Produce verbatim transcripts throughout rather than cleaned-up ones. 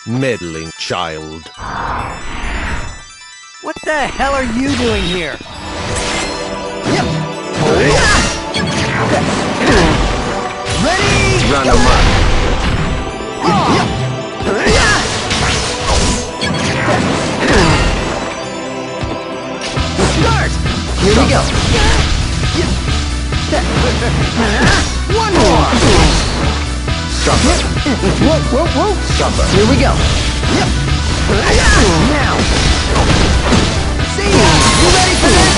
Meddling child. What the hell are you doing here? Ready? Run amok. Start! Here we go. One more. Suffer. Whoa, whoa, whoa. Suffer. Here we go. Now. See, you ready for this?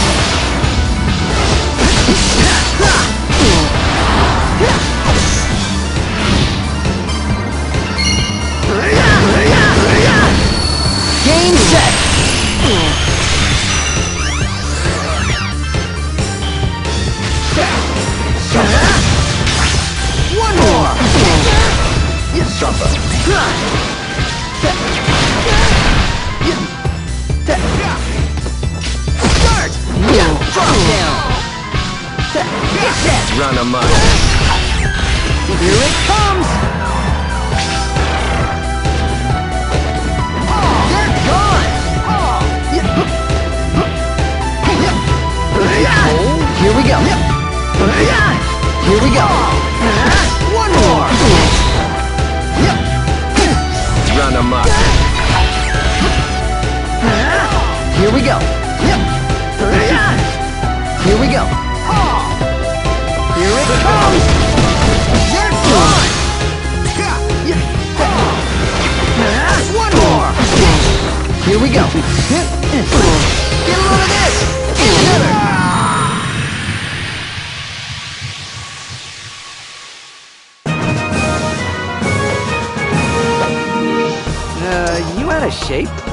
Game set. One more. Suffer. Start. Drop down. Get set. Run amok. Here it comes. They're gone. Here we go. Here we go. One more. Run amok. Here we go. Here we go. Here it comes. You're gone. One more. Here we go. Get a load of this. Get another. Uh, you out of shape?